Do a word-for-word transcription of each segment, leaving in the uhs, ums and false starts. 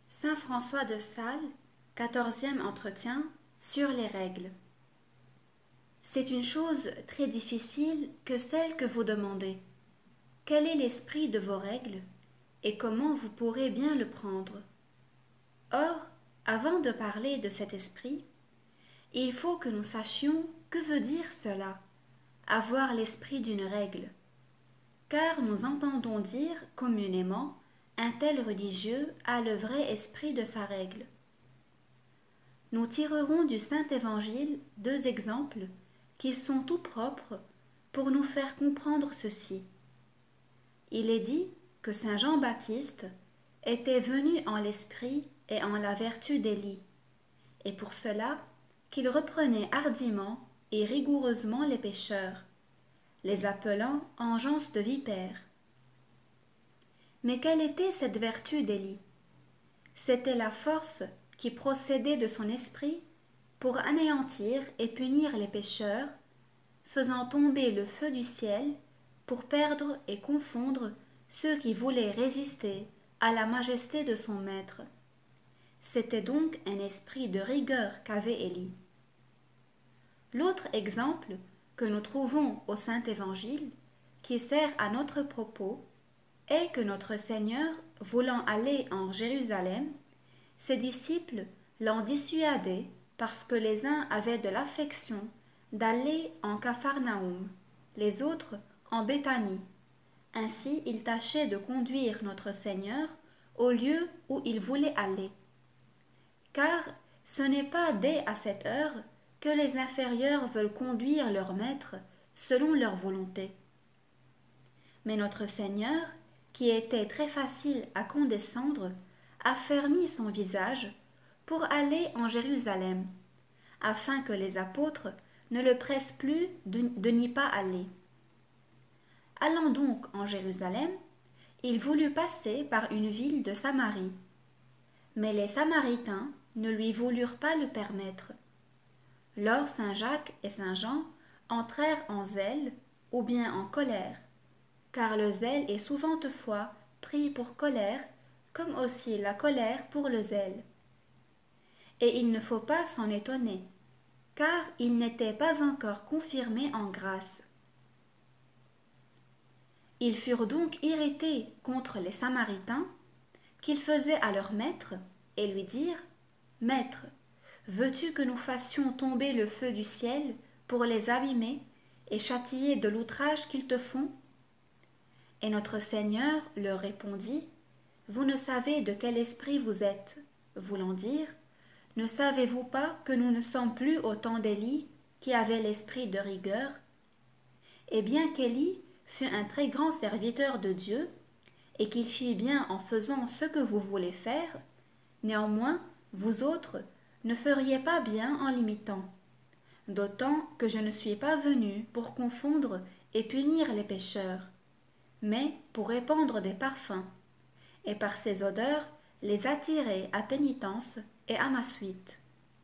Saint François de Sales, quatorzième entretien sur les règles. C'est une chose très difficile que celle que vous demandez. Quel est l'esprit de vos règles et comment vous pourrez bien le prendre? Or, avant de parler de cet esprit, il faut que nous sachions que veut dire cela, avoir l'esprit d'une règle. Car nous entendons dire communément un tel religieux a le vrai esprit de sa règle. Nous tirerons du Saint-Évangile deux exemples qui sont tout propres pour nous faire comprendre ceci. Il est dit que Saint Jean-Baptiste était venu en l'esprit et en la vertu d'Élie, et pour cela qu'il reprenait hardiment et rigoureusement les pécheurs, les appelant engeance de vipères. Mais quelle était cette vertu d'Élie? C'était la force qui procédait de son esprit pour anéantir et punir les pécheurs, faisant tomber le feu du ciel pour perdre et confondre ceux qui voulaient résister à la majesté de son maître. C'était donc un esprit de rigueur qu'avait Élie. L'autre exemple que nous trouvons au Saint-Évangile, qui sert à notre propos, est que notre Seigneur, voulant aller en Jérusalem, ses disciples l'en dissuadaient parce que les uns avaient de l'affection d'aller en Capharnaüm, les autres en Béthanie. Ainsi, ils tâchaient de conduire notre Seigneur au lieu où il voulait aller. Car ce n'est pas dès à cette heure que les inférieurs veulent conduire leur maître selon leur volonté. Mais notre Seigneur, qui était très facile à condescendre, a fermi son visage pour aller en Jérusalem, afin que les apôtres ne le pressent plus de, de n'y pas aller. Allant donc en Jérusalem, il voulut passer par une ville de Samarie. Mais les Samaritains ne lui voulurent pas le permettre. Lors Saint Jacques et Saint Jean entrèrent en zèle ou bien en colère, car le zèle est souvent fois pris pour colère, comme aussi la colère pour le zèle. Et il ne faut pas s'en étonner, car ils n'étaient pas encore confirmés en grâce. Ils furent donc irrités contre les Samaritains, qu'ils faisaient à leur maître, et lui dirent : « Maître, veux-tu que nous fassions tomber le feu du ciel pour les abîmer et châtier de l'outrage qu'ils te font ?» Et notre Seigneur leur répondit : « Vous ne savez de quel esprit vous êtes, voulant dire : ne savez-vous pas que nous ne sommes plus au temps d'Élie, qui avait l'esprit de rigueur ? Et bien qu'Élie fut un très grand serviteur de Dieu, et qu'il fit bien en faisant ce que vous voulez faire, néanmoins, vous autres ne feriez pas bien en l'imitant, d'autant que je ne suis pas venu pour confondre et punir les pécheurs, mais pour répandre des parfums, et par ces odeurs les attirer à pénitence et à ma suite. »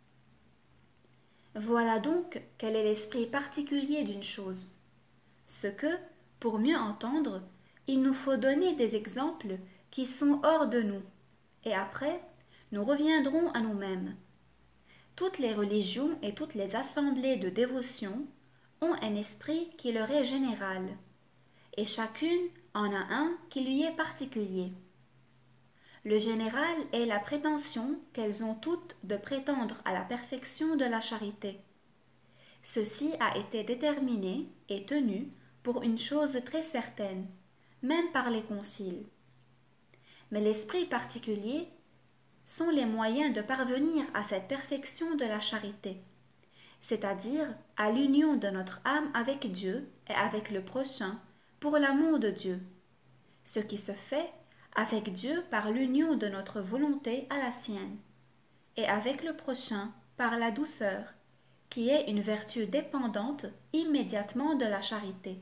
Voilà donc quel est l'esprit particulier d'une chose. Ce que, pour mieux entendre, il nous faut donner des exemples qui sont hors de nous, et après, nous reviendrons à nous-mêmes. Toutes les religions et toutes les assemblées de dévotion ont un esprit qui leur est général, et chacune en a un qui lui est particulier. Le général est la prétention qu'elles ont toutes de prétendre à la perfection de la charité. Ceci a été déterminé et tenu pour une chose très certaine, même par les conciles. Mais l'esprit particulier sont les moyens de parvenir à cette perfection de la charité, c'est-à-dire à, à l'union de notre âme avec Dieu et avec le prochain pour l'amour de Dieu, ce qui se fait avec Dieu par l'union de notre volonté à la sienne, et avec le prochain par la douceur, qui est une vertu dépendante immédiatement de la charité.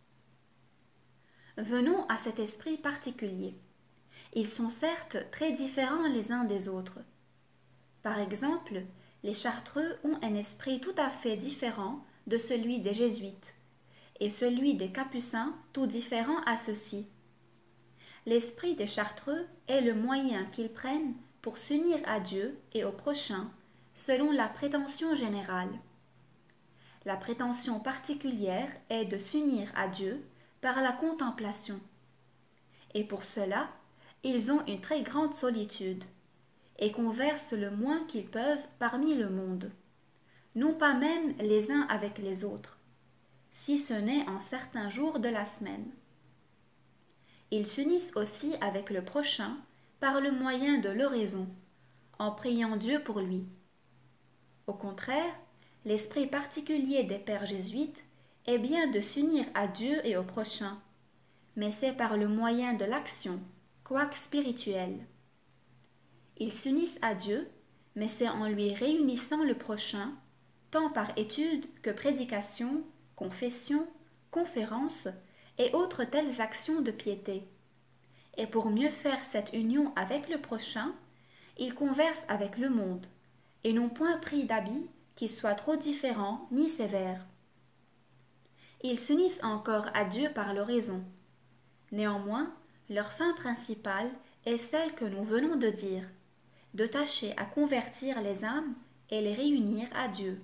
Venons à cet esprit particulier. Ils sont certes très différents les uns des autres. Par exemple, les Chartreux ont un esprit tout à fait différent de celui des Jésuites, et celui des Capucins tout différent à ceux-ci. L'esprit des Chartreux est le moyen qu'ils prennent pour s'unir à Dieu et au prochain selon la prétention générale. La prétention particulière est de s'unir à Dieu par la contemplation. Et pour cela, ils ont une très grande solitude et conversent le moins qu'ils peuvent parmi le monde, non pas même les uns avec les autres, si ce n'est en certains jours de la semaine. Ils s'unissent aussi avec le prochain par le moyen de l'oraison, en priant Dieu pour lui. Au contraire, l'esprit particulier des pères jésuites est bien de s'unir à Dieu et au prochain, mais c'est par le moyen de l'action, quoique spirituelle. Ils s'unissent à Dieu, mais c'est en lui réunissant le prochain, tant par étude que prédication, confession, conférence et autres telles actions de piété. Et pour mieux faire cette union avec le prochain, ils conversent avec le monde, et n'ont point pris d'habits qui soient trop différents ni sévères. Ils s'unissent encore à Dieu par l'oraison. Néanmoins, leur fin principale est celle que nous venons de dire, de tâcher à convertir les âmes et les réunir à Dieu.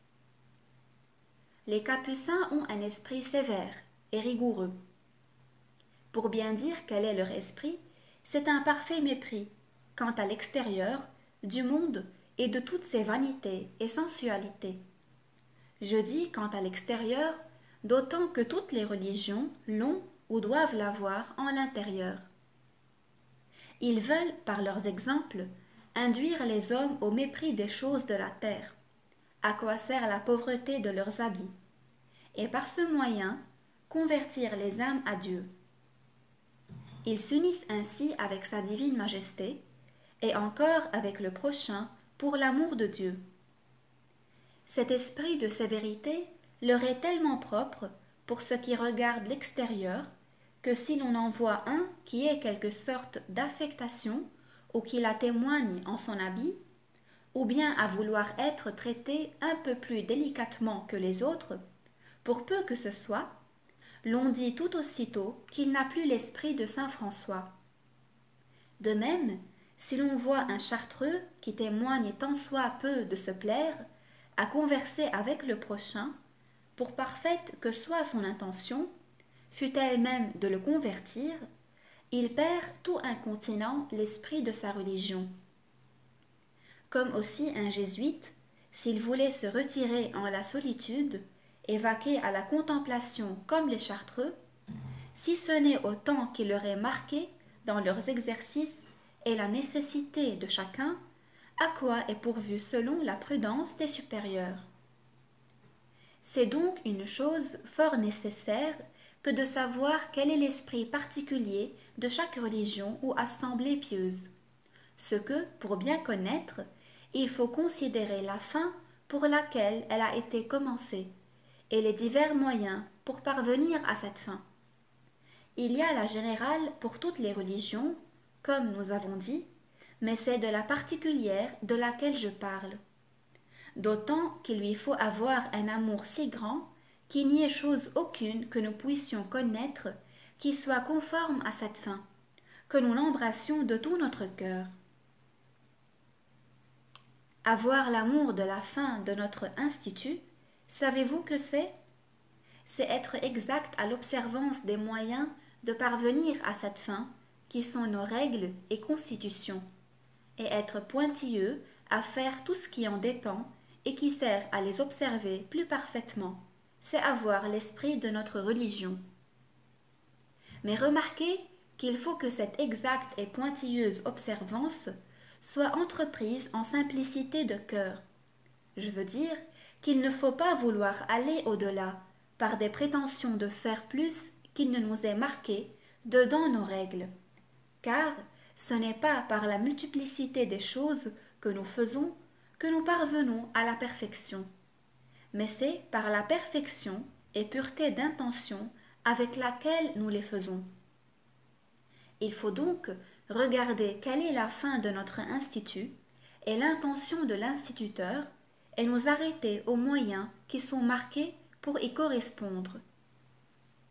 Les capucins ont un esprit sévère et rigoureux. Pour bien dire quel est leur esprit, c'est un parfait mépris, quant à l'extérieur, du monde et de toutes ses vanités et sensualités. Je dis quant à l'extérieur, d'autant que toutes les religions l'ont ou doivent l'avoir en l'intérieur. Ils veulent, par leurs exemples, induire les hommes au mépris des choses de la terre, à quoi sert la pauvreté de leurs habits, et par ce moyen convertir les âmes à Dieu. Ils s'unissent ainsi avec sa divine majesté, et encore avec le prochain pour l'amour de Dieu. Cet esprit de sévérité leur est tellement propre pour ce qui regarde l'extérieur que si l'on en voit un qui ait quelque sorte d'affectation ou qui la témoigne en son habit, ou bien à vouloir être traité un peu plus délicatement que les autres, pour peu que ce soit, l'on dit tout aussitôt qu'il n'a plus l'esprit de saint François. De même, si l'on voit un chartreux qui témoigne tant soit peu de se plaire à converser avec le prochain, pour parfaite que soit son intention, fût-elle même de le convertir, il perd tout incontinent l'esprit de sa religion. Comme aussi un jésuite, s'il voulait se retirer en la solitude et vaquer à la contemplation comme les chartreux, si ce n'est au temps qui leur est marqué dans leurs exercices et la nécessité de chacun, à quoi est pourvu selon la prudence des supérieurs. C'est donc une chose fort nécessaire que de savoir quel est l'esprit particulier de chaque religion ou assemblée pieuse, ce que, pour bien connaître, il faut considérer la fin pour laquelle elle a été commencée, et les divers moyens pour parvenir à cette fin. Il y a la générale pour toutes les religions, comme nous avons dit, mais c'est de la particulière de laquelle je parle. D'autant qu'il lui faut avoir un amour si grand qu'il n'y ait chose aucune que nous puissions connaître qui soit conforme à cette fin, que nous l'embrassions de tout notre cœur. Avoir l'amour de la fin de notre institut, savez-vous que c'est? C'est être exact à l'observance des moyens de parvenir à cette fin, qui sont nos règles et constitutions, et être pointilleux à faire tout ce qui en dépend et qui sert à les observer plus parfaitement, c'est avoir l'esprit de notre religion. Mais remarquez qu'il faut que cette exacte et pointilleuse observance soit entreprise en simplicité de cœur. Je veux dire qu'il ne faut pas vouloir aller au-delà par des prétentions de faire plus qu'il ne nous est marqué dedans nos règles, car ce n'est pas par la multiplicité des choses que nous faisons que nous parvenons à la perfection, mais c'est par la perfection et pureté d'intention avec laquelle nous les faisons. Il faut donc regarder quelle est la fin de notre institut et l'intention de l'instituteur et nous arrêter aux moyens qui sont marqués pour y correspondre.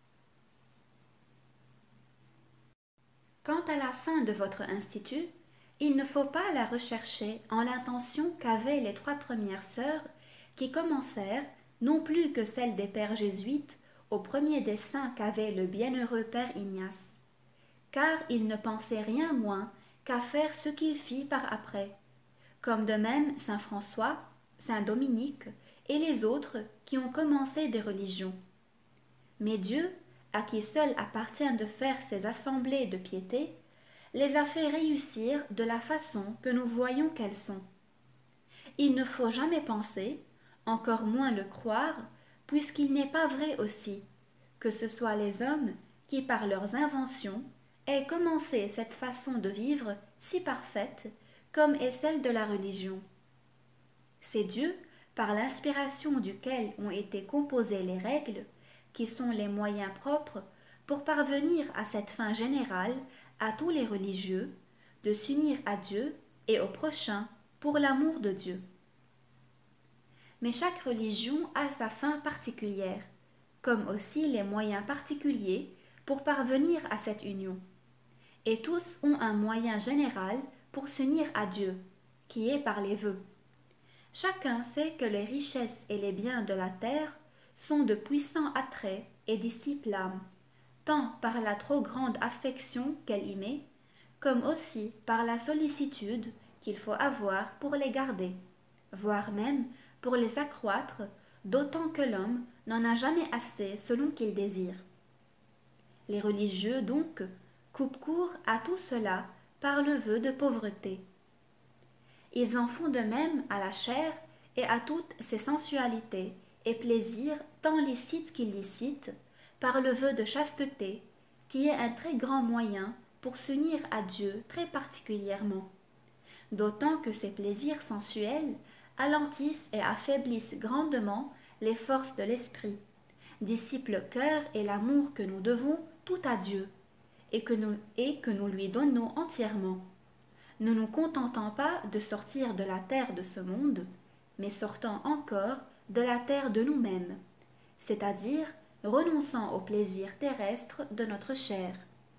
Quant à la fin de votre institut, Il ne faut pas la rechercher en l'intention qu'avaient les trois premières sœurs qui commencèrent, non plus que celle des pères jésuites, au premier dessein qu'avait le bienheureux père Ignace, car il ne pensait rien moins qu'à faire ce qu'il fit par après, comme de même saint François, saint Dominique et les autres qui ont commencé des religions. Mais Dieu, à qui seul appartient de faire ces assemblées de piété, les a fait réussir de la façon que nous voyons qu'elles sont. Il ne faut jamais penser, encore moins le croire, puisqu'il n'est pas vrai aussi, que ce soit les hommes qui, par leurs inventions, aient commencé cette façon de vivre si parfaite comme est celle de la religion. C'est Dieu, par l'inspiration duquel ont été composées les règles, qui sont les moyens propres pour parvenir à cette fin générale à tous les religieux, de s'unir à Dieu et au prochain pour l'amour de Dieu. Mais chaque religion a sa fin particulière, comme aussi les moyens particuliers pour parvenir à cette union. Et tous ont un moyen général pour s'unir à Dieu, qui est par les vœux. Chacun sait que les richesses et les biens de la terre sont de puissants attraits et dissipent l'âme, tant par la trop grande affection qu'elle y met, comme aussi par la sollicitude qu'il faut avoir pour les garder, voire même pour les accroître, d'autant que l'homme n'en a jamais assez selon qu'il désire. Les religieux, donc, coupent court à tout cela par le vœu de pauvreté. Ils en font de même à la chair et à toutes ses sensualités et plaisirs tant licites qu'illicites, par le vœu de chasteté, qui est un très grand moyen pour s'unir à Dieu très particulièrement, d'autant que ces plaisirs sensuels alentissent et affaiblissent grandement les forces de l'esprit, dissipent le cœur et l'amour que nous devons tout à Dieu, et que nous, et que nous lui donnons entièrement, ne nous contentant pas de sortir de la terre de ce monde, mais sortant encore de la terre de nous-mêmes, c'est-à-dire renonçant aux plaisirs terrestres de notre chair.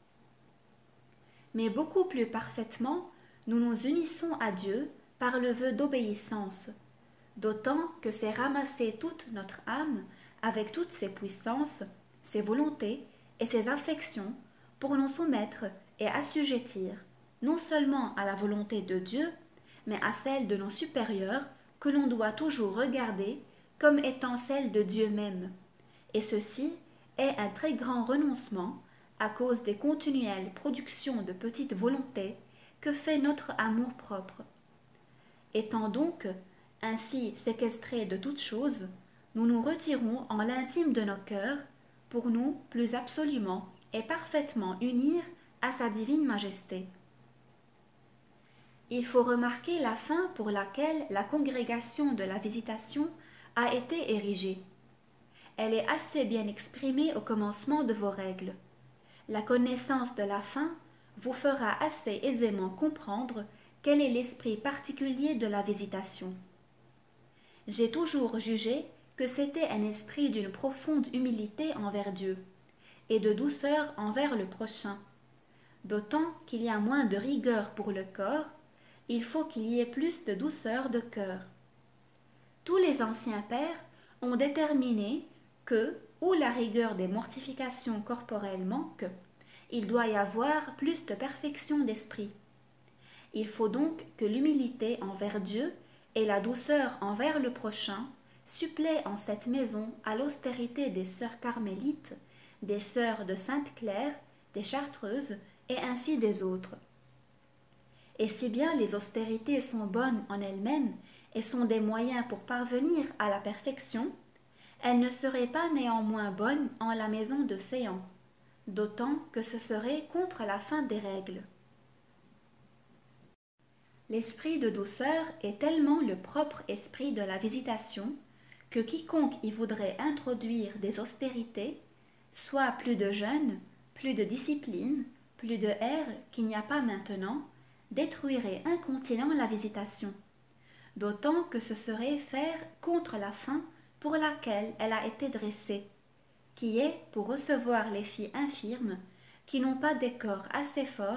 Mais beaucoup plus parfaitement, nous nous unissons à Dieu par le vœu d'obéissance, d'autant que c'est ramasser toute notre âme avec toutes ses puissances, ses volontés et ses affections pour nous soumettre et assujettir non seulement à la volonté de Dieu, mais à celle de nos supérieurs que l'on doit toujours regarder comme étant celle de Dieu même. Et ceci est un très grand renoncement à cause des continuelles productions de petites volontés que fait notre amour-propre. Étant donc ainsi séquestrés de toutes choses, nous nous retirons en l'intime de nos cœurs pour nous plus absolument et parfaitement unir à sa divine majesté. Il faut remarquer la fin pour laquelle la congrégation de la Visitation a été érigée. Elle est assez bien exprimée au commencement de vos règles. La connaissance de la fin vous fera assez aisément comprendre quel est l'esprit particulier de la Visitation. J'ai toujours jugé que c'était un esprit d'une profonde humilité envers Dieu et de douceur envers le prochain. D'autant qu'il y a moins de rigueur pour le corps, il faut qu'il y ait plus de douceur de cœur. Tous les anciens pères ont déterminé que, où la rigueur des mortifications corporelles manque, il doit y avoir plus de perfection d'esprit. Il faut donc que l'humilité envers Dieu et la douceur envers le prochain suppléent en cette maison à l'austérité des sœurs carmélites, des sœurs de Sainte-Claire, des Chartreuses et ainsi des autres. Et si bien les austérités sont bonnes en elles-mêmes et sont des moyens pour parvenir à la perfection, elles ne seraient pas néanmoins bonnes en la maison de Séan, d'autant que ce serait contre la fin des règles. L'esprit de douceur est tellement le propre esprit de la Visitation que quiconque y voudrait introduire des austérités, soit plus de jeûne, plus de discipline, plus de air qu'il n'y a pas maintenant, détruirait incontinent la Visitation, d'autant que ce serait faire contre la fin pour laquelle elle a été dressée, qui est pour recevoir les filles infirmes qui n'ont pas des corps assez forts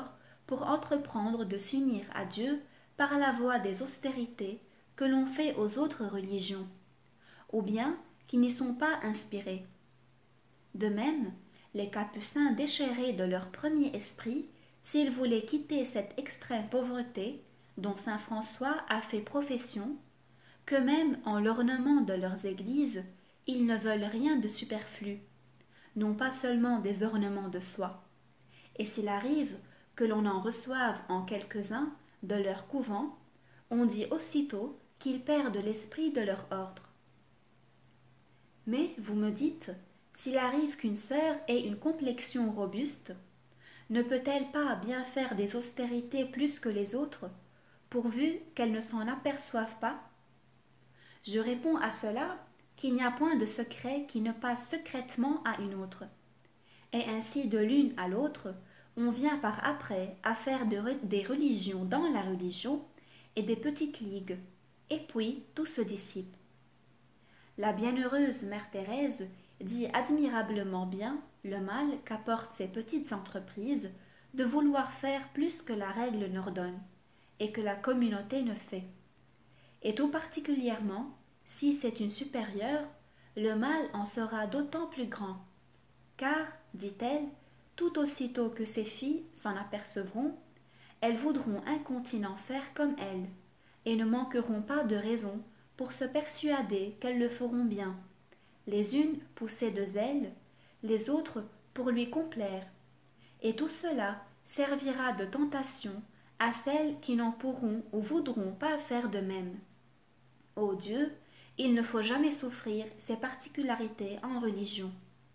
pour entreprendre de s'unir à Dieu par la voie des austérités que l'on fait aux autres religions, ou bien qui n'y sont pas inspirées. De même, les capucins déchiraient de leur premier esprit s'ils voulaient quitter cette extrême pauvreté dont saint François a fait profession, que même en l'ornement de leurs églises, ils ne veulent rien de superflu, non pas seulement des ornements de soie. Et s'il arrive que l'on en reçoive en quelques-uns de leur couvent, on dit aussitôt qu'ils perdent l'esprit de leur ordre. Mais, vous me dites, s'il arrive qu'une sœur ait une complexion robuste, ne peut-elle pas bien faire des austérités plus que les autres, pourvu qu'elle ne s'en aperçoive pas? Je réponds à cela qu'il n'y a point de secret qui ne passe secrètement à une autre. Et ainsi de l'une à l'autre, on vient par après à faire de re- des religions dans la religion et des petites ligues, et puis tout se dissipe. La bienheureuse mère Thérèse dit admirablement bien le mal qu'apportent ces petites entreprises de vouloir faire plus que la règle n'ordonne et que la communauté ne fait. Et tout particulièrement, si c'est une supérieure, le mal en sera d'autant plus grand. Car, dit-elle, tout aussitôt que ces filles s'en apercevront, elles voudront incontinent faire comme elle, et ne manqueront pas de raison pour se persuader qu'elles le feront bien, les unes poussées de zèle, les autres pour lui complaire, et tout cela servira de tentation à celles qui n'en pourront ou voudront pas faire de même. Ô Dieu, il ne faut jamais souffrir ces particularités en religion.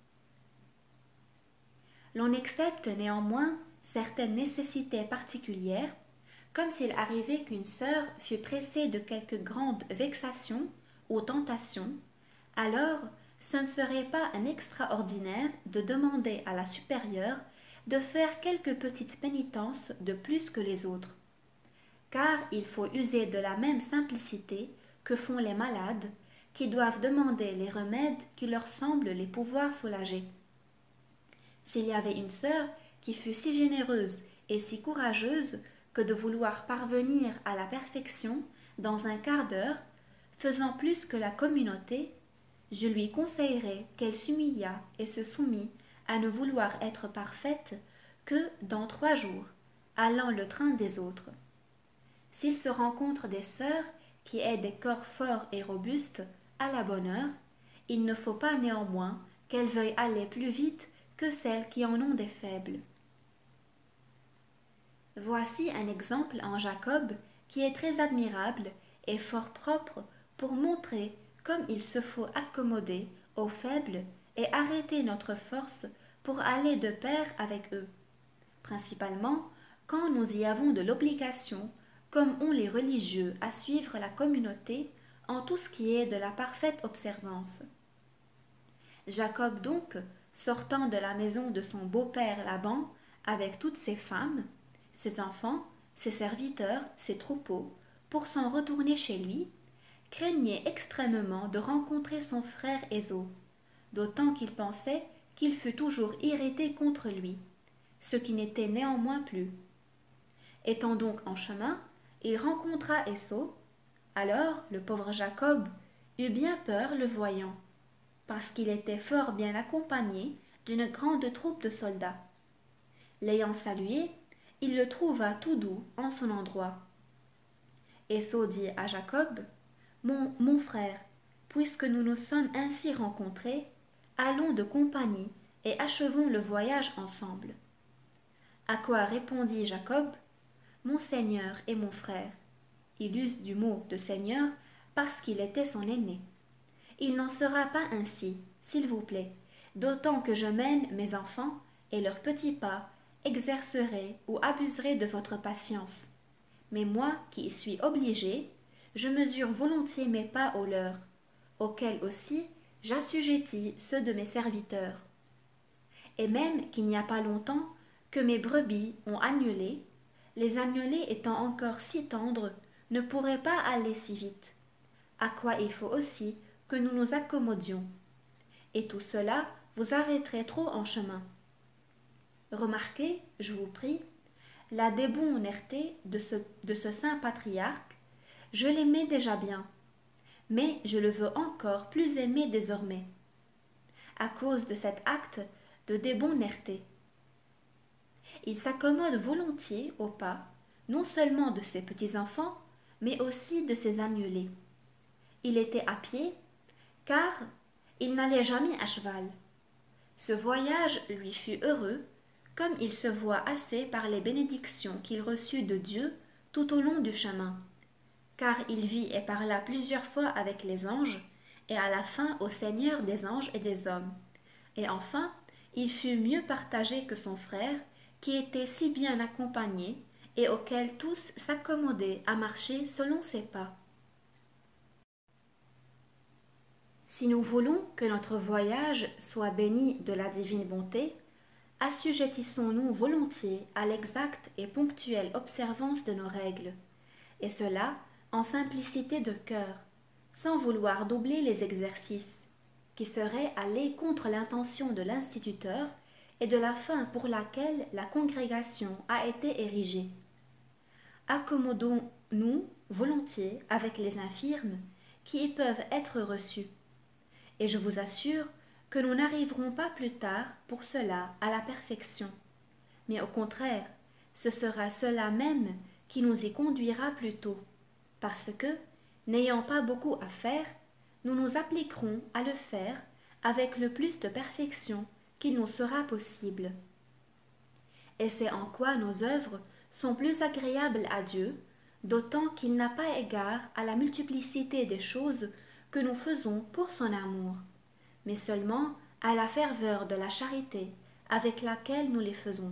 L'on accepte néanmoins certaines nécessités particulières, comme s'il arrivait qu'une sœur fût pressée de quelque grande vexation ou tentation, alors ce ne serait pas un extraordinaire de demander à la supérieure de faire quelques petites pénitences de plus que les autres, car il faut user de la même simplicité que font les malades, qui doivent demander les remèdes qui leur semblent les pouvoir soulager. S'il y avait une sœur qui fût si généreuse et si courageuse que de vouloir parvenir à la perfection dans un quart d'heure, faisant plus que la communauté, je lui conseillerais qu'elle s'humiliât et se soumît à ne vouloir être parfaite que dans trois jours, allant le train des autres. S'il se rencontre des sœurs qui aient des corps forts et robustes, à la bonne heure, il ne faut pas néanmoins qu'elles veuillent aller plus vite que celles qui en ont des faibles. Voici un exemple en Jacob qui est très admirable et fort propre pour montrer comme il se faut accommoder aux faibles et arrêter notre force pour aller de pair avec eux, principalement quand nous y avons de l'obligation, comme ont les religieux, à suivre la communauté en tout ce qui est de la parfaite observance. Jacob donc, sortant de la maison de son beau-père Laban, avec toutes ses femmes, ses enfants, ses serviteurs, ses troupeaux, pour s'en retourner chez lui, craignait extrêmement de rencontrer son frère Ésaü, d'autant qu'il pensait qu'il fût toujours irrité contre lui, ce qui n'était néanmoins plus. Étant donc en chemin, il rencontra Ésaü. Alors le pauvre Jacob eut bien peur le voyant, parce qu'il était fort bien accompagné d'une grande troupe de soldats. L'ayant salué, il le trouva tout doux en son endroit. Ésaü dit à Jacob, mon, mon frère, puisque nous nous sommes ainsi rencontrés, allons de compagnie et achevons le voyage ensemble. À quoi répondit Jacob, mon seigneur et mon frère. Il use du mot de seigneur parce qu'il était son aîné. Il n'en sera pas ainsi, s'il vous plaît, d'autant que je mène mes enfants et leurs petits pas exercerai ou abuserai de votre patience. Mais moi qui y suis obligé, je mesure volontiers mes pas aux leurs, auxquels aussi j'assujettis ceux de mes serviteurs. Et même qu'il n'y a pas longtemps que mes brebis ont agnelé, les agnelés étant encore si tendres, ne pourraient pas aller si vite, à quoi il faut aussi que nous nous accommodions. Et tout cela vous arrêterait trop en chemin. Remarquez, je vous prie, la débonnaire de ce, de ce saint patriarche, je l'aimais déjà bien, mais je le veux encore plus aimer désormais, à cause de cet acte de débonnaire. Il s'accommode volontiers au pas, non seulement de ses petits-enfants, mais aussi de ses agnelés. Il était à pied, car il n'allait jamais à cheval. Ce voyage lui fut heureux, comme il se voit assez par les bénédictions qu'il reçut de Dieu tout au long du chemin, car il vit et parla plusieurs fois avec les anges, et à la fin au Seigneur des anges et des hommes. Et enfin, il fut mieux partagé que son frère, qui était si bien accompagné, et auquel tous s'accommodaient à marcher selon ses pas. Si nous voulons que notre voyage soit béni de la divine bonté, assujettissons-nous volontiers à l'exacte et ponctuelle observance de nos règles, et cela en simplicité de cœur, sans vouloir doubler les exercices, qui seraient aller contre l'intention de l'instituteur et de la fin pour laquelle la congrégation a été érigée. Accommodons-nous volontiers avec les infirmes qui y peuvent être reçus, et je vous assure que nous n'arriverons pas plus tard pour cela à la perfection, mais au contraire, ce sera cela même qui nous y conduira plus tôt, parce que, n'ayant pas beaucoup à faire, nous nous appliquerons à le faire avec le plus de perfection qu'il nous sera possible. Et c'est en quoi nos œuvres sont plus agréables à Dieu, d'autant qu'il n'a pas égard à la multiplicité des choses que nous faisons pour son amour, mais seulement à la ferveur de la charité avec laquelle nous les faisons.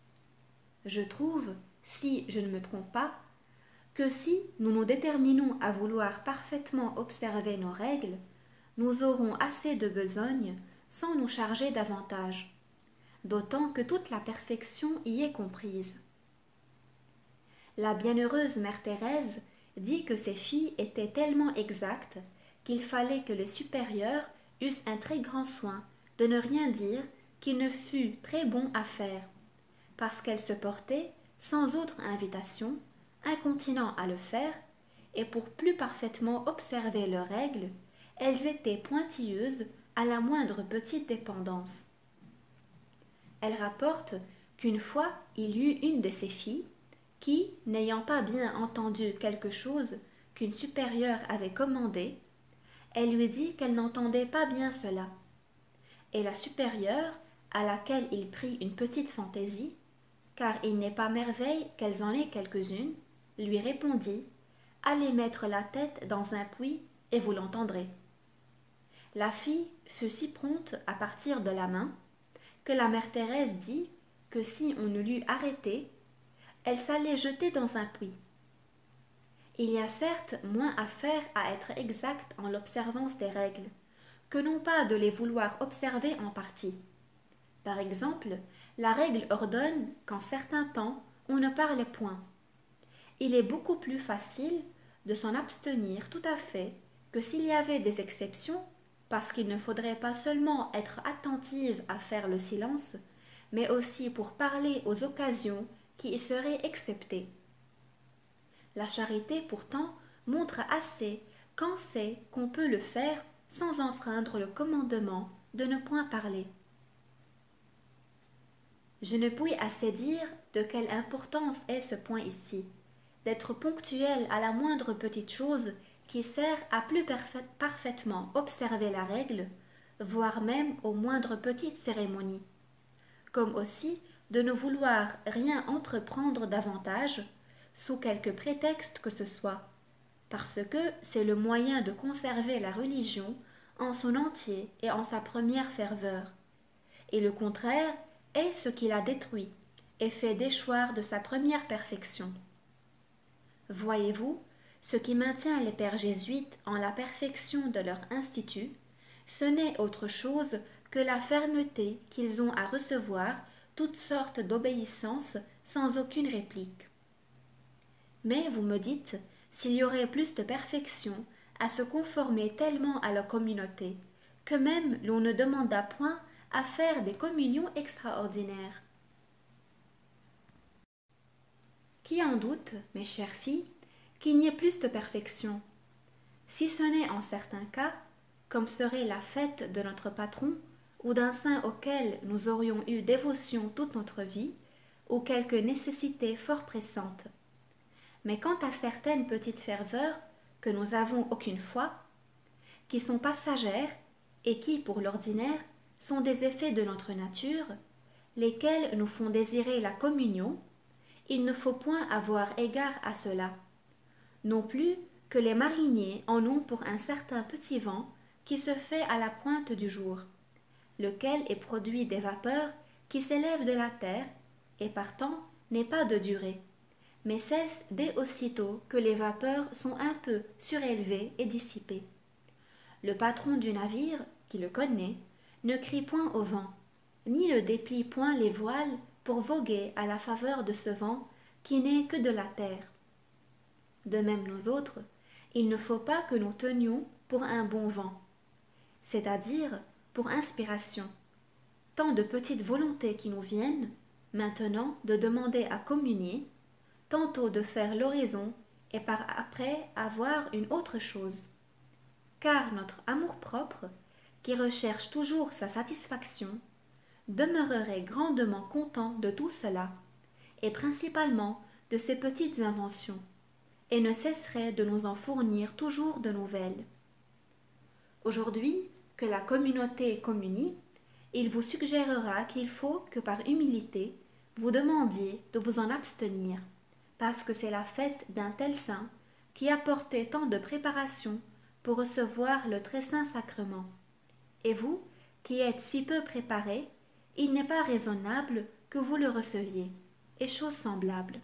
Je trouve, si je ne me trompe pas, que si nous nous déterminons à vouloir parfaitement observer nos règles, nous aurons assez de besogne sans nous charger davantage, d'autant que toute la perfection y est comprise. La bienheureuse mère Thérèse dit que ses filles étaient tellement exactes qu'il fallait que les supérieurs eussent un très grand soin de ne rien dire qui ne fût très bon à faire, parce qu'elles se portaient, sans autre invitation, incontinent à le faire, et pour plus parfaitement observer leurs règles, elles étaient pointilleuses à la moindre petite dépendance. Elle rapporte qu'une fois il y eut une de ses filles qui, n'ayant pas bien entendu quelque chose qu'une supérieure avait commandé, elle lui dit qu'elle n'entendait pas bien cela. Et la supérieure, à laquelle il prit une petite fantaisie, car il n'est pas merveille qu'elles en aient quelques-unes, lui répondit « Allez mettre la tête dans un puits et vous l'entendrez. » La fille fut si prompte à partir de la main que la mère Thérèse dit que si on ne l'eût arrêtée, elle s'allait jeter dans un puits. Il y a certes moins à faire à être exact en l'observance des règles, que non pas de les vouloir observer en partie. Par exemple, la règle ordonne qu'en certains temps on ne parle point. Il est beaucoup plus facile de s'en abstenir tout à fait que s'il y avait des exceptions, parce qu'il ne faudrait pas seulement être attentive à faire le silence, mais aussi pour parler aux occasions qui y seraient exceptées. La charité, pourtant, montre assez quand c'est qu'on peut le faire sans enfreindre le commandement de ne point parler. Je ne puis assez dire de quelle importance est ce point ici, d'être ponctuel à la moindre petite chose qui sert à plus parfait, parfaitement observer la règle, voire même aux moindres petites cérémonies, comme aussi de ne vouloir rien entreprendre davantage, sous quelque prétexte que ce soit, parce que c'est le moyen de conserver la religion en son entier et en sa première ferveur, et le contraire est ce qui la détruit et fait déchoir de sa première perfection. Voyez-vous, ce qui maintient les pères jésuites en la perfection de leur institut, ce n'est autre chose que la fermeté qu'ils ont à recevoir toutes sortes d'obéissances sans aucune réplique. Mais vous me dites s'il y aurait plus de perfection à se conformer tellement à la communauté, que même l'on ne demanda point à faire des communions extraordinaires. Qui en doute, mes chères filles, qu'il n'y ait plus de perfection, si ce n'est en certains cas, comme serait la fête de notre patron, ou d'un saint auquel nous aurions eu dévotion toute notre vie, ou quelque nécessité fort pressante. Mais quant à certaines petites ferveurs que nous avons aucune fois, qui sont passagères et qui, pour l'ordinaire, sont des effets de notre nature, lesquels nous font désirer la communion, il ne faut point avoir égard à cela, non plus que les mariniers en ont pour un certain petit vent qui se fait à la pointe du jour, lequel est produit des vapeurs qui s'élèvent de la terre, et partant n'est pas de durée, mais cesse dès aussitôt que les vapeurs sont un peu surélevées et dissipées. Le patron du navire, qui le connaît, ne crie point au vent, ni ne déplie point les voiles pour voguer à la faveur de ce vent qui n'est que de la terre. De même nous autres, il ne faut pas que nous tenions pour un bon vent, c'est-à-dire pour inspiration, tant de petites volontés qui nous viennent, maintenant de demander à communier, tantôt de faire l'oraison et par après avoir une autre chose. Car notre amour-propre, qui recherche toujours sa satisfaction, demeurerait grandement content de tout cela, et principalement de ces petites inventions, et ne cesserait de nous en fournir toujours de nouvelles. Aujourd'hui, que la communauté communie, il vous suggérera qu'il faut que par humilité, vous demandiez de vous en abstenir, parce que c'est la fête d'un tel saint qui apportait tant de préparation pour recevoir le très saint sacrement. Et vous, qui êtes si peu préparés, il n'est pas raisonnable que vous le receviez, et chose semblable.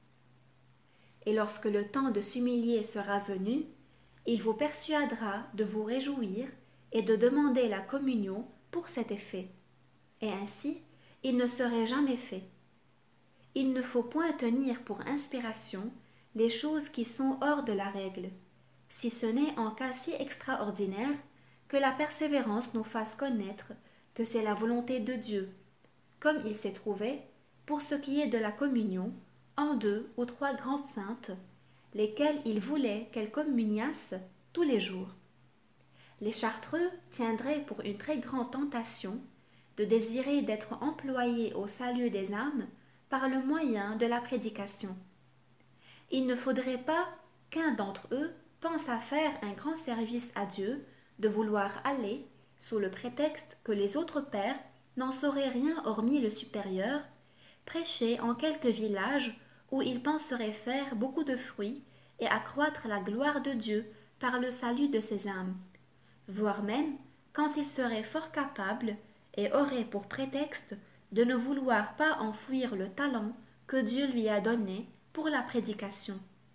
Et lorsque le temps de s'humilier sera venu, il vous persuadera de vous réjouir et de demander la communion pour cet effet. Et ainsi, il ne serait jamais fait. Il ne faut point tenir pour inspiration les choses qui sont hors de la règle, si ce n'est en cas si extraordinaire que la persévérance nous fasse connaître que c'est la volonté de Dieu, comme il s'est trouvé, pour ce qui est de la communion, en deux ou trois grandes saintes, lesquelles il voulait qu'elles communiassent tous les jours. Les chartreux tiendraient pour une très grande tentation de désirer d'être employés au salut des âmes par le moyen de la prédication. Il ne faudrait pas qu'un d'entre eux pense à faire un grand service à Dieu de vouloir aller, sous le prétexte que les autres pères n'en sauraient rien hormis le supérieur, prêcher en quelque village où il penserait faire beaucoup de fruits et accroître la gloire de Dieu par le salut de ses âmes, voire même quand il serait fort capable et aurait pour prétexte de ne vouloir pas enfouir le talent que Dieu lui a donné pour la prédication.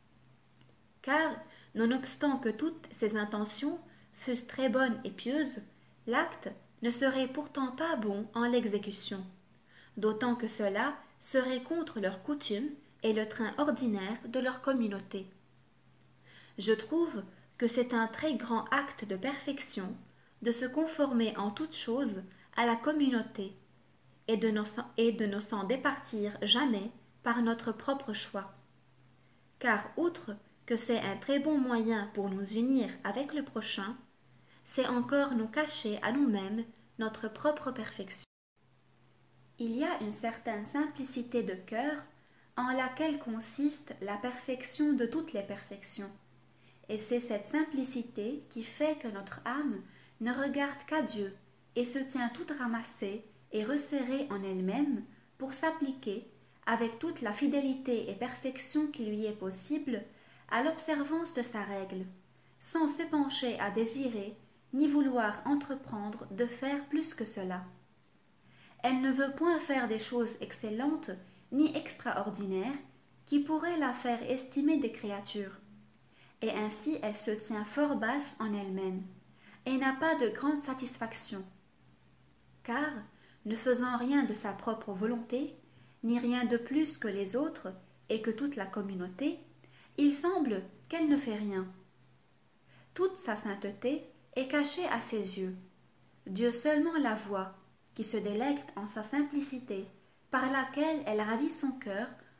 Car, nonobstant que toutes ses intentions fussent très bonnes et pieuses, l'acte ne serait pourtant pas bon en l'exécution, d'autant que cela serait contre leurs coutumes et le train ordinaire de leur communauté. Je trouve que c'est un très grand acte de perfection de se conformer en toutes choses à la communauté et de, nos, et de ne s'en départir jamais par notre propre choix. Car outre que c'est un très bon moyen pour nous unir avec le prochain, c'est encore nous cacher à nous-mêmes notre propre perfection. Il y a une certaine simplicité de cœur en laquelle consiste la perfection de toutes les perfections, et c'est cette simplicité qui fait que notre âme ne regarde qu'à Dieu et se tient toute ramassée et resserrée en elle-même pour s'appliquer, avec toute la fidélité et perfection qui lui est possible, à l'observance de sa règle, sans s'épancher à désirer ni vouloir entreprendre de faire plus que cela. Elle ne veut point faire des choses excellentes ni extraordinaires qui pourraient la faire estimer des créatures, et ainsi elle se tient fort basse en elle-même, et n'a pas de grande satisfaction. Car, ne faisant rien de sa propre volonté, ni rien de plus que les autres et que toute la communauté, il semble qu'elle ne fait rien. Toute sa sainteté est cachée à ses yeux. Dieu seulement la voit, qui se délecte en sa simplicité, par laquelle elle ravit son cœur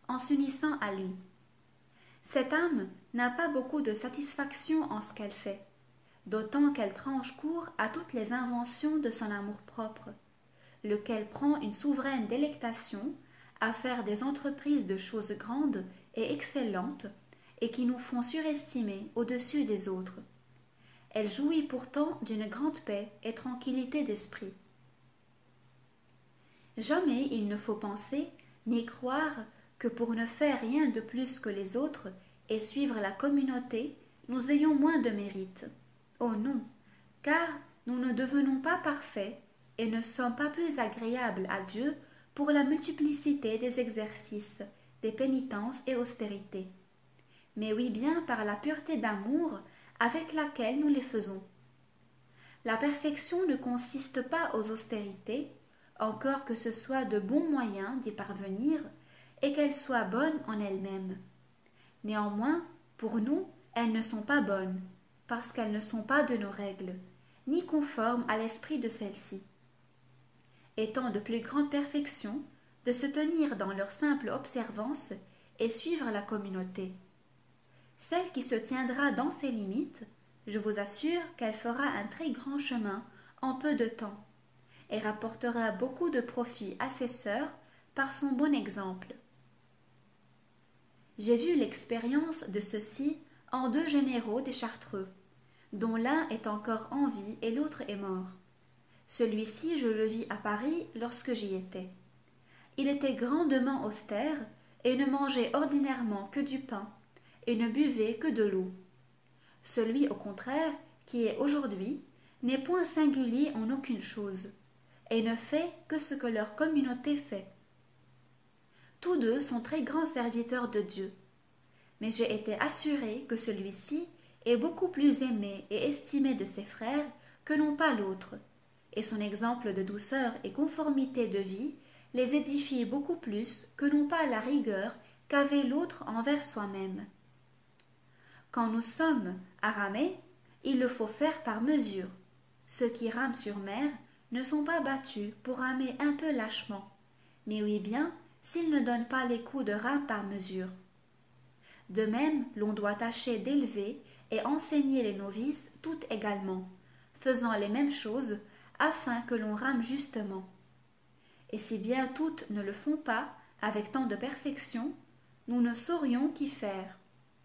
en s'unissant à lui. Cette âme n'a pas beaucoup de satisfaction en ce qu'elle fait, d'autant qu'elle tranche court à toutes les inventions de son amour-propre, lequel prend une souveraine délectation à faire des entreprises de choses grandes et excellentes et qui nous font surestimer au-dessus des autres. Elle jouit pourtant d'une grande paix et tranquillité d'esprit. Jamais il ne faut penser ni croire que pour ne faire rien de plus que les autres et suivre la communauté, nous ayons moins de mérite. Oh non, car nous ne devenons pas parfaits et ne sommes pas plus agréables à Dieu pour la multiplicité des exercices, des pénitences et austérités, mais oui bien par la pureté d'amour avec laquelle nous les faisons. La perfection ne consiste pas aux austérités, encore que ce soit de bons moyens d'y parvenir, et qu'elles soient bonnes en elles-mêmes. Néanmoins, pour nous, elles ne sont pas bonnes, parce qu'elles ne sont pas de nos règles, ni conformes à l'esprit de celles-ci. Étant de plus grande perfection, de se tenir dans leur simple observance et suivre la communauté. Celle qui se tiendra dans ses limites, je vous assure qu'elle fera un très grand chemin en peu de temps, et rapportera beaucoup de profit à ses sœurs par son bon exemple. J'ai vu l'expérience de ceux-ci en deux généraux des Chartreux, dont l'un est encore en vie et l'autre est mort. Celui-ci, je le vis à Paris lorsque j'y étais. Il était grandement austère et ne mangeait ordinairement que du pain et ne buvait que de l'eau. Celui, au contraire, qui est aujourd'hui, n'est point singulier en aucune chose, et ne fait que ce que leur communauté fait. Tous deux sont très grands serviteurs de Dieu, mais j'ai été assuré que celui-ci est beaucoup plus aimé et estimé de ses frères que non pas l'autre, et son exemple de douceur et conformité de vie les édifie beaucoup plus que non pas la rigueur qu'avait l'autre envers soi-même. Quand nous sommes à ramer, il le faut faire par mesure. Ceux qui rament sur mer ne sont pas battus pour ramer un peu lâchement, mais oui bien s'ils ne donnent pas les coups de rame par mesure. De même, l'on doit tâcher d'élever et enseigner les novices toutes également, faisant les mêmes choses afin que l'on rame justement. Et si bien toutes ne le font pas avec tant de perfection, nous ne saurions qu'y faire.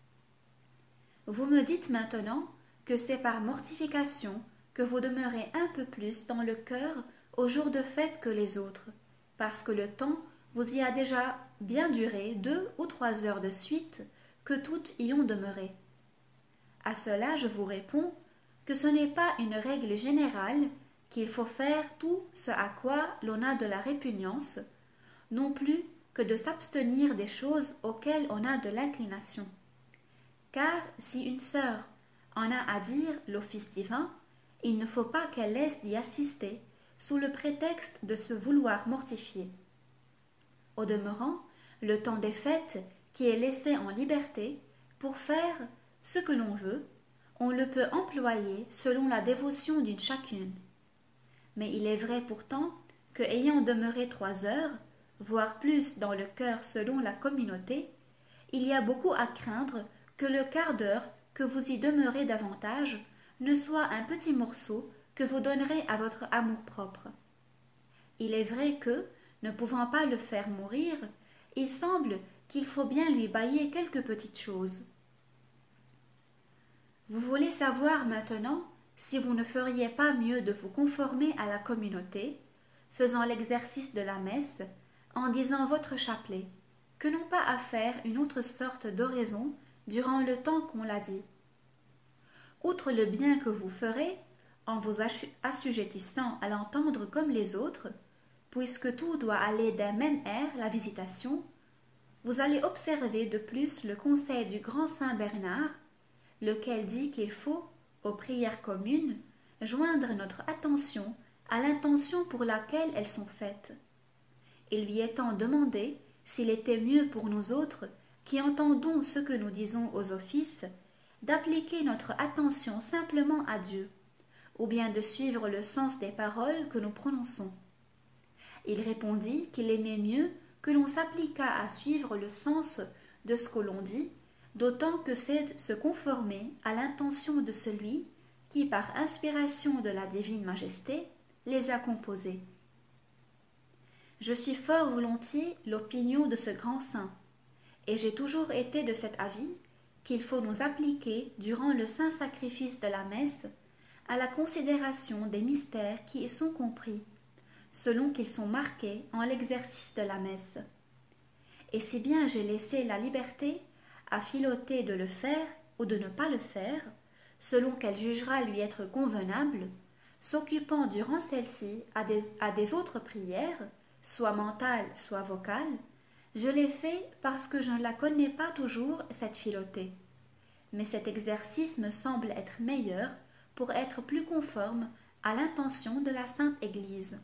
Vous me dites maintenant que c'est par mortification que vous demeurez un peu plus dans le cœur au jour de fête que les autres, parce que le temps vous y a déjà bien duré deux ou trois heures de suite que toutes y ont demeuré. À cela je vous réponds que ce n'est pas une règle générale qu'il faut faire tout ce à quoi l'on a de la répugnance, non plus que de s'abstenir des choses auxquelles on a de l'inclination. Car si une sœur en a à dire l'office divin, il ne faut pas qu'elle laisse d'y assister sous le prétexte de se vouloir mortifier. Au demeurant, le temps des fêtes qui est laissé en liberté pour faire ce que l'on veut, on le peut employer selon la dévotion d'une chacune. Mais il est vrai pourtant que, ayant demeuré trois heures, voire plus dans le cœur selon la communauté, il y a beaucoup à craindre que le quart d'heure que vous y demeurez davantage ne soit un petit morceau que vous donnerez à votre amour-propre. Il est vrai que, ne pouvant pas le faire mourir, il semble qu'il faut bien lui bailler quelques petites choses. Vous voulez savoir maintenant si vous ne feriez pas mieux de vous conformer à la communauté, faisant l'exercice de la messe, en disant votre chapelet, que non pas à faire une autre sorte d'oraison durant le temps qu'on l'a dit. Outre le bien que vous ferez, en vous assujettissant à l'entendre comme les autres, puisque tout doit aller d'un même air, la visitation, vous allez observer de plus le conseil du grand saint Bernard, lequel dit qu'il faut, aux prières communes, joindre notre attention à l'intention pour laquelle elles sont faites. Il lui étant demandé s'il était mieux pour nous autres, qui entendons ce que nous disons aux offices, d'appliquer notre attention simplement à Dieu, ou bien de suivre le sens des paroles que nous prononçons. Il répondit qu'il aimait mieux que l'on s'appliquât à suivre le sens de ce que l'on dit, d'autant que c'est se conformer à l'intention de celui qui, par inspiration de la divine majesté, les a composés. Je suis fort volontiers l'opinion de ce grand saint, et j'ai toujours été de cet avis qu'il faut nous appliquer, durant le saint sacrifice de la messe, à la considération des mystères qui y sont compris, selon qu'ils sont marqués en l'exercice de la messe. Et si bien j'ai laissé la liberté à Philothée de le faire ou de ne pas le faire, selon qu'elle jugera lui être convenable, s'occupant durant celle-ci à des, à des autres prières, soit mentales, soit vocales, je l'ai fait parce que je ne la connais pas toujours, cette Philothée. Mais cet exercice me semble être meilleur pour être plus conforme à l'intention de la Sainte Église.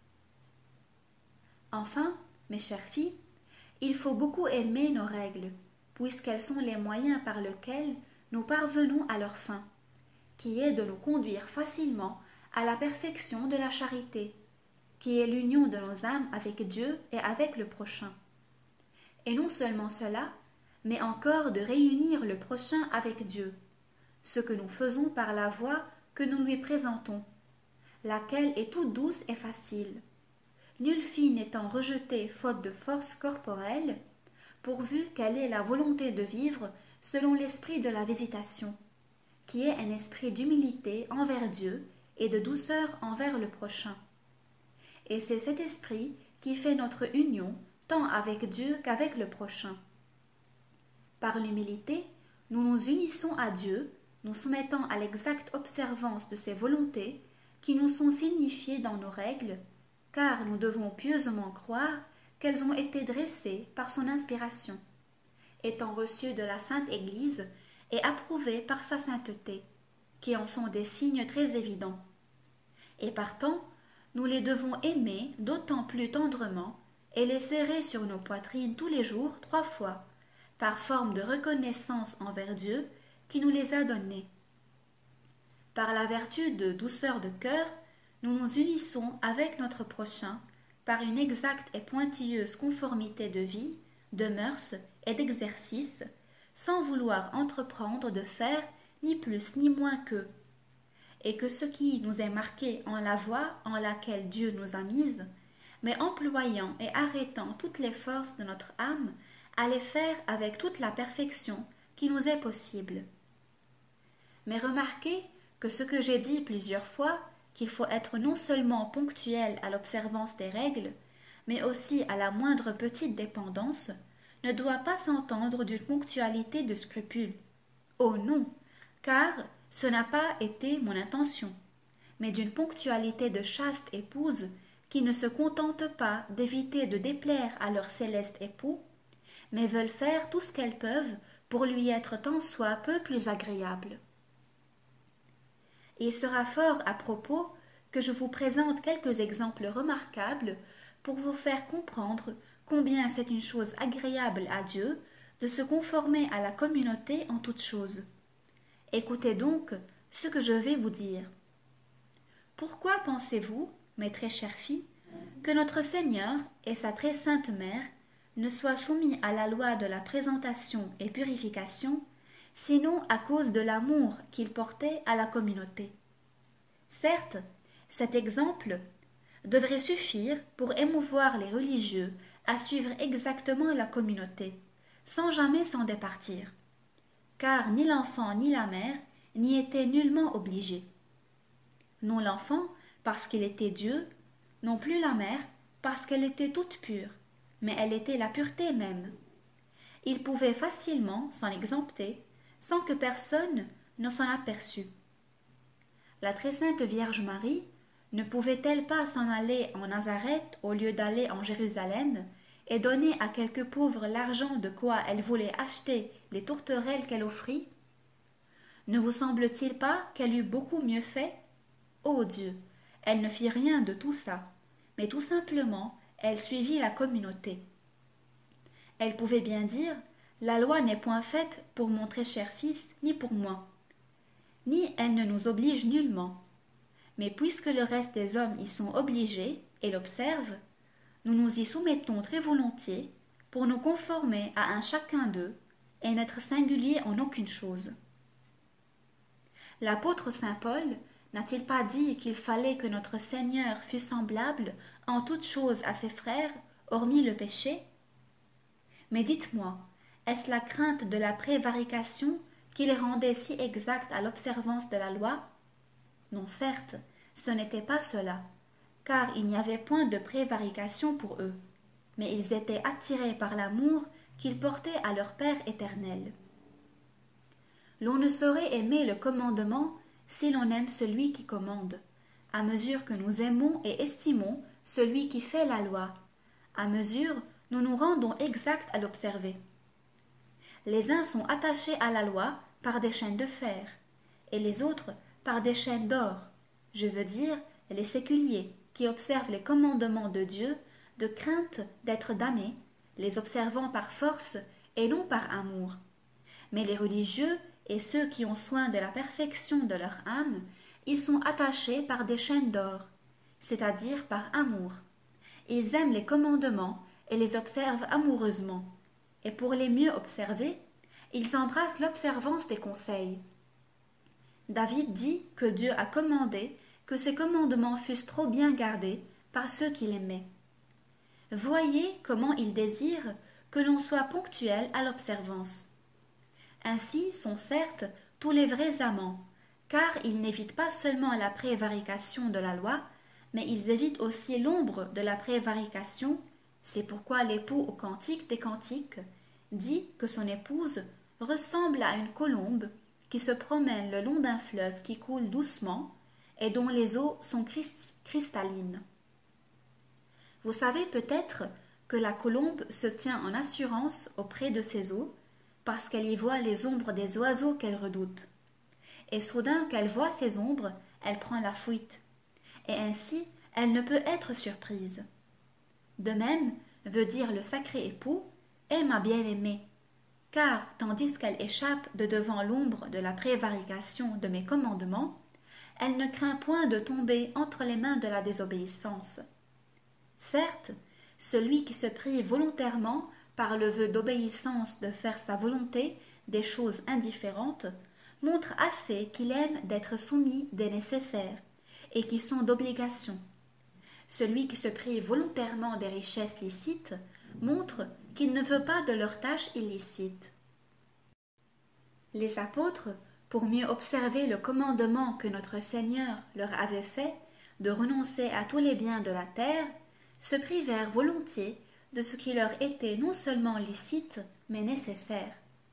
Enfin, mes chères filles, il faut beaucoup aimer nos règles, puisqu'elles sont les moyens par lesquels nous parvenons à leur fin, qui est de nous conduire facilement à la perfection de la charité, qui est l'union de nos âmes avec Dieu et avec le prochain. Et non seulement cela, mais encore de réunir le prochain avec Dieu, ce que nous faisons par la voie que nous lui présentons, laquelle est toute douce et facile, nulle fille n'étant rejetée faute de force corporelle, pourvu qu'elle ait la volonté de vivre selon l'esprit de la visitation, qui est un esprit d'humilité envers Dieu et de douceur envers le prochain. Et c'est cet esprit qui fait notre union tant avec Dieu qu'avec le prochain. Par l'humilité, nous nous unissons à Dieu, nous soumettant à l'exacte observance de ses volontés qui nous sont signifiées dans nos règles, car nous devons pieusement croire qu'elles ont été dressées par son inspiration, étant reçues de la Sainte Église et approuvées par sa sainteté, qui en sont des signes très évidents. Et partant, nous les devons aimer d'autant plus tendrement et les serrer sur nos poitrines tous les jours trois fois, par forme de reconnaissance envers Dieu qui nous les a donnés. Par la vertu de douceur de cœur, nous nous unissons avec notre prochain par une exacte et pointilleuse conformité de vie, de mœurs et d'exercice, sans vouloir entreprendre de faire ni plus ni moins qu'eux, et que ce qui nous est marqué en la voie en laquelle Dieu nous a mises, mais employant et arrêtant toutes les forces de notre âme à les faire avec toute la perfection qui nous est possible. Mais remarquez que ce que j'ai dit plusieurs fois, qu'il faut être non seulement ponctuel à l'observance des règles, mais aussi à la moindre petite dépendance, ne doit pas s'entendre d'une ponctualité de scrupule. Oh non, car ce n'a pas été mon intention, mais d'une ponctualité de chaste épouse qui ne se contente pas d'éviter de déplaire à leur céleste époux, mais veulent faire tout ce qu'elles peuvent pour lui être tant soit peu plus agréable. Il sera fort à propos que je vous présente quelques exemples remarquables pour vous faire comprendre combien c'est une chose agréable à Dieu de se conformer à la communauté en toutes choses. Écoutez donc ce que je vais vous dire. Pourquoi pensez-vous, mes très chères filles, que notre Seigneur et sa très sainte Mère ne soient soumis à la loi de la présentation et purification, sinon à cause de l'amour qu'ils portaient à la communauté? Certes, cet exemple devrait suffire pour émouvoir les religieux à suivre exactement la communauté, sans jamais s'en départir, car ni l'enfant ni la mère n'y étaient nullement obligés. Non l'enfant, parce qu'il était Dieu, non plus la mère, parce qu'elle était toute pure, mais elle était la pureté même. Il pouvait facilement s'en exempter, sans que personne ne s'en aperçût. La très sainte Vierge Marie ne pouvait-elle pas s'en aller en Nazareth au lieu d'aller en Jérusalem et donner à quelques pauvres l'argent de quoi elle voulait acheter les tourterelles qu'elle offrit? Ne vous semble-t-il pas qu'elle eût beaucoup mieux fait? Ô Dieu, elle ne fit rien de tout ça, mais tout simplement elle suivit la communauté. Elle pouvait bien dire: la loi n'est point faite pour mon très cher fils ni pour moi, ni elle ne nous oblige nullement. Mais puisque le reste des hommes y sont obligés et l'observent, nous nous y soumettons très volontiers pour nous conformer à un chacun d'eux et n'être singuliers en aucune chose. L'apôtre saint Paul n'a-t-il pas dit qu'il fallait que notre Seigneur fût semblable en toutes choses à ses frères, hormis le péché? Mais dites-moi, est-ce la crainte de la prévarication qui les rendait si exacts à l'observance de la loi? Non, certes, ce n'était pas cela, car il n'y avait point de prévarication pour eux, mais ils étaient attirés par l'amour qu'ils portaient à leur Père éternel. L'on ne saurait aimer le commandement si l'on aime celui qui commande, à mesure que nous aimons et estimons celui qui fait la loi, à mesure nous nous rendons exacts à l'observer. Les uns sont attachés à la loi par des chaînes de fer, et les autres par des chaînes d'or, je veux dire les séculiers qui observent les commandements de Dieu de crainte d'être damnés, les observant par force et non par amour. Mais les religieux et ceux qui ont soin de la perfection de leur âme, ils sont attachés par des chaînes d'or, c'est-à-dire par amour. Ils aiment les commandements et les observent amoureusement, et pour les mieux observer, ils embrassent l'observance des conseils. David dit que Dieu a commandé que ses commandements fussent trop bien gardés par ceux qui l'aimaient. Voyez comment il désire que l'on soit ponctuel à l'observance. Ainsi sont certes tous les vrais amants, car ils n'évitent pas seulement la prévarication de la loi, mais ils évitent aussi l'ombre de la prévarication. C'est pourquoi l'époux au Cantique des Cantiques dit que son épouse ressemble à une colombe qui se promène le long d'un fleuve qui coule doucement et dont les eaux sont cristallines. Vous savez peut-être que la colombe se tient en assurance auprès de ses eaux parce qu'elle y voit les ombres des oiseaux qu'elle redoute. Et soudain qu'elle voit ces ombres, elle prend la fuite. Et ainsi, elle ne peut être surprise. De même, veut dire le sacré époux, est ma bien-aimée, car tandis qu'elle échappe de devant l'ombre de la prévarication de mes commandements, elle ne craint point de tomber entre les mains de la désobéissance. Certes, celui qui se prive volontairement par le vœu d'obéissance de faire sa volonté des choses indifférentes, montre assez qu'il aime d'être soumis des nécessaires et qui sont d'obligation. Celui qui se prive volontairement des richesses licites montre qu'il ne veut pas de leurs tâches illicites. Les apôtres, pour mieux observer le commandement que notre Seigneur leur avait fait de renoncer à tous les biens de la terre, se privèrent volontiers de ce qui leur était non seulement licite, mais nécessaire.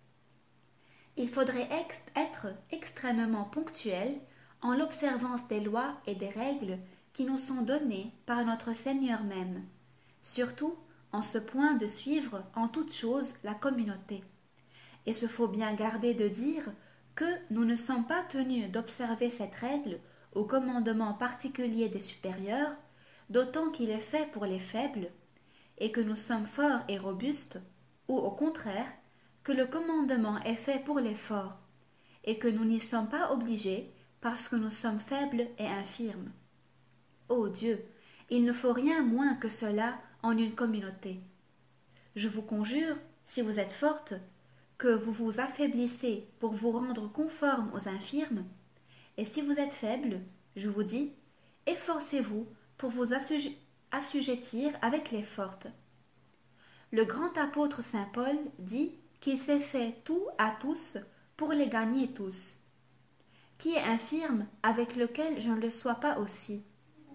Il faudrait ex- être extrêmement ponctuel en l'observance des lois et des règles qui nous sont données par notre Seigneur même, surtout en ce point de suivre en toutes choses la communauté. Et se faut bien garder de dire que nous ne sommes pas tenus d'observer cette règle au commandement particulier des supérieurs, d'autant qu'il est fait pour les faibles, et que nous sommes forts et robustes, ou au contraire, que le commandement est fait pour les forts, et que nous n'y sommes pas obligés parce que nous sommes faibles et infirmes. Ô Dieu, il ne faut rien moins que cela en une communauté. Je vous conjure, si vous êtes forte, que vous vous affaiblissez pour vous rendre conforme aux infirmes, et si vous êtes faible, je vous dis, efforcez-vous pour vous assujettir assujettir avec les fortes. Le grand apôtre saint Paul dit qu'il s'est fait tout à tous pour les gagner tous. Qui est infirme avec lequel je ne le sois pas aussi?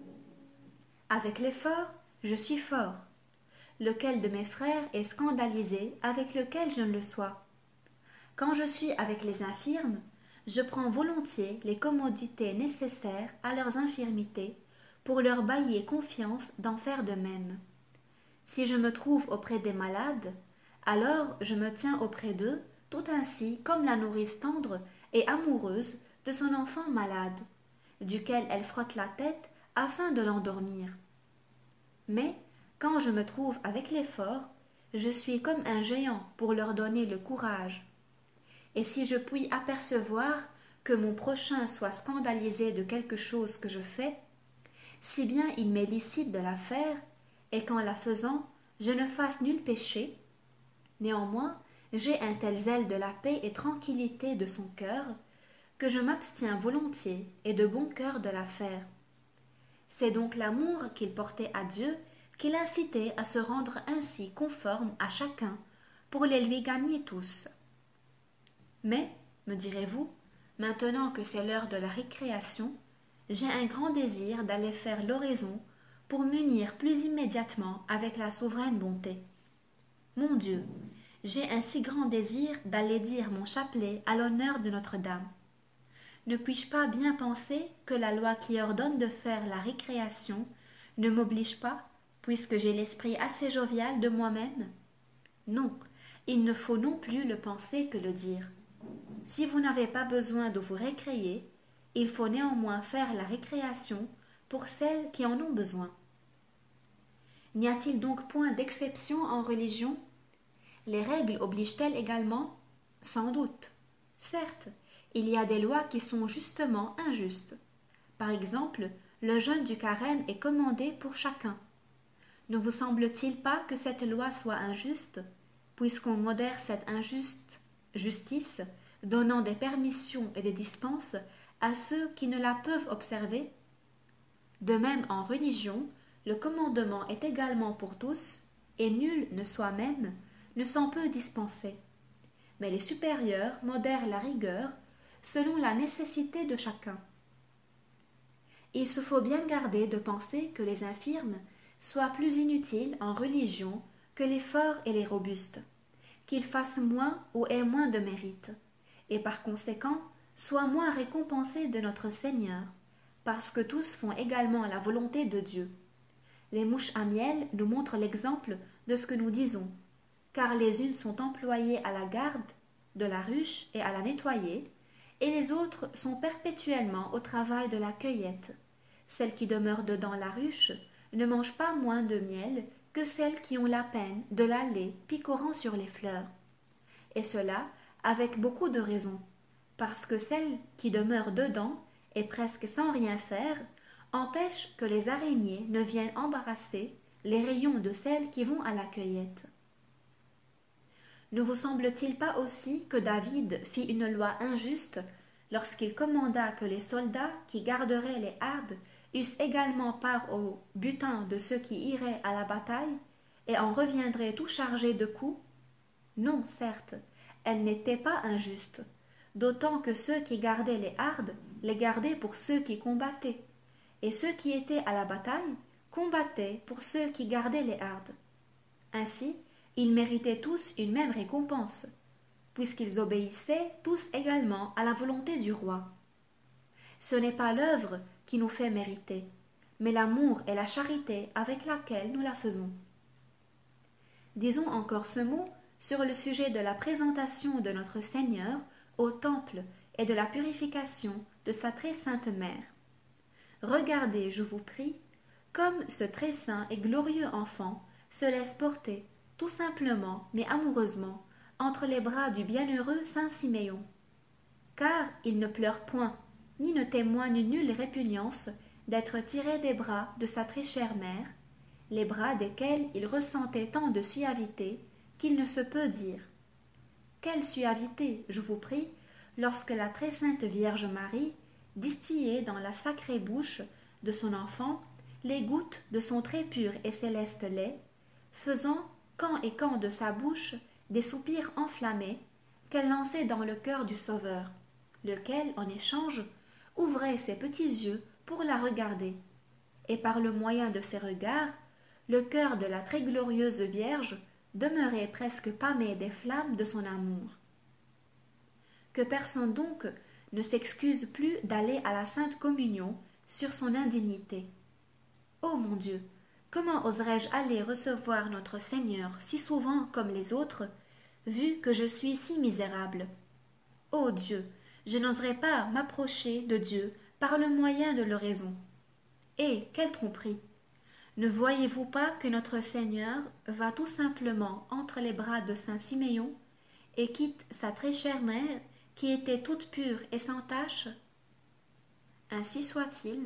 Avec les forts, je suis fort. Lequel de mes frères est scandalisé avec lequel je ne le sois? Quand je suis avec les infirmes, je prends volontiers les commodités nécessaires à leurs infirmités, pour leur bailler confiance d'en faire de même. Si je me trouve auprès des malades, alors je me tiens auprès d'eux tout ainsi comme la nourrice tendre et amoureuse de son enfant malade, duquel elle frotte la tête afin de l'endormir. Mais quand je me trouve avec les forts, je suis comme un géant pour leur donner le courage. Et si je puis apercevoir que mon prochain soit scandalisé de quelque chose que je fais, si bien il m'est licite de la faire, et qu'en la faisant, je ne fasse nul péché. Néanmoins, j'ai un tel zèle de la paix et tranquillité de son cœur, que je m'abstiens volontiers et de bon cœur de la faire. C'est donc l'amour qu'il portait à Dieu qui l'incitait à se rendre ainsi conforme à chacun, pour les lui gagner tous. Mais, me direz-vous, maintenant que c'est l'heure de la récréation, j'ai un grand désir d'aller faire l'oraison pour m'unir plus immédiatement avec la souveraine bonté. Mon Dieu, j'ai un si grand désir d'aller dire mon chapelet à l'honneur de Notre-Dame. Ne puis-je pas bien penser que la loi qui ordonne de faire la récréation ne m'oblige pas, puisque j'ai l'esprit assez jovial de moi-même? Non, il ne faut non plus le penser que le dire. Si vous n'avez pas besoin de vous récréer, il faut néanmoins faire la récréation pour celles qui en ont besoin. N'y a-t-il donc point d'exception en religion? Les règles obligent-elles également? Sans doute. Certes, il y a des lois qui sont justement injustes. Par exemple, le jeûne du carême est commandé pour chacun. Ne vous semble-t-il pas que cette loi soit injuste, puisqu'on modère cette injuste justice, donnant des permissions et des dispenses à ceux qui ne la peuvent observer? De même en religion, le commandement est également pour tous, et nul ne soi-même ne s'en peut dispenser. Mais les supérieurs modèrent la rigueur selon la nécessité de chacun. Il se faut bien garder de penser que les infirmes soient plus inutiles en religion que les forts et les robustes, qu'ils fassent moins ou aient moins de mérite, et par conséquent soient moins récompensés de notre Seigneur, parce que tous font également la volonté de Dieu. Les mouches à miel nous montrent l'exemple de ce que nous disons, car les unes sont employées à la garde de la ruche et à la nettoyer, et les autres sont perpétuellement au travail de la cueillette. Celles qui demeurent dedans la ruche ne mangent pas moins de miel que celles qui ont la peine de l'aller picorant sur les fleurs. Et cela avec beaucoup de raison, parce que celles qui demeurent dedans, et presque sans rien faire, empêchent que les araignées ne viennent embarrasser les rayons de celles qui vont à la cueillette. Ne vous semble-t-il pas aussi que David fit une loi injuste lorsqu'il commanda que les soldats qui garderaient les hardes eussent également part au butin de ceux qui iraient à la bataille et en reviendraient tout chargés de coups? Non, certes, elle n'était pas injuste, d'autant que ceux qui gardaient les hardes les gardaient pour ceux qui combattaient, et ceux qui étaient à la bataille combattaient pour ceux qui gardaient les hardes. Ainsi, ils méritaient tous une même récompense, puisqu'ils obéissaient tous également à la volonté du roi. Ce n'est pas l'œuvre qui nous fait mériter, mais l'amour et la charité avec laquelle nous la faisons. Disons encore ce mot sur le sujet de la présentation de notre Seigneur au temple et de la purification de sa très sainte mère. Regardez, je vous prie, comme ce très saint et glorieux enfant se laisse porter, tout simplement mais amoureusement, entre les bras du bienheureux saint Siméon. Car il ne pleure point, ni ne témoigne nulle répugnance d'être tiré des bras de sa très chère mère, les bras desquels il ressentait tant de suavité qu'il ne se peut dire. Quelle suavité, je vous prie, lorsque la très sainte Vierge Marie distillait dans la sacrée bouche de son enfant les gouttes de son très pur et céleste lait, faisant quand et quand de sa bouche des soupirs enflammés qu'elle lançait dans le cœur du Sauveur, lequel, en échange, ouvrait ses petits yeux pour la regarder, et par le moyen de ses regards, le cœur de la très glorieuse Vierge demeurait presque pâmé des flammes de son amour. Que personne donc ne s'excuse plus d'aller à la Sainte Communion sur son indignité. Ô mon Dieu, comment oserais-je aller recevoir notre Seigneur si souvent comme les autres, vu que je suis si misérable? Ô Dieu, je n'oserais pas m'approcher de Dieu par le moyen de l'oraison. Et quelle tromperie! Ne voyez-vous pas que notre Seigneur va tout simplement entre les bras de saint Siméon et quitte sa très chère mère qui était toute pure et sans tache? Ainsi soit-il.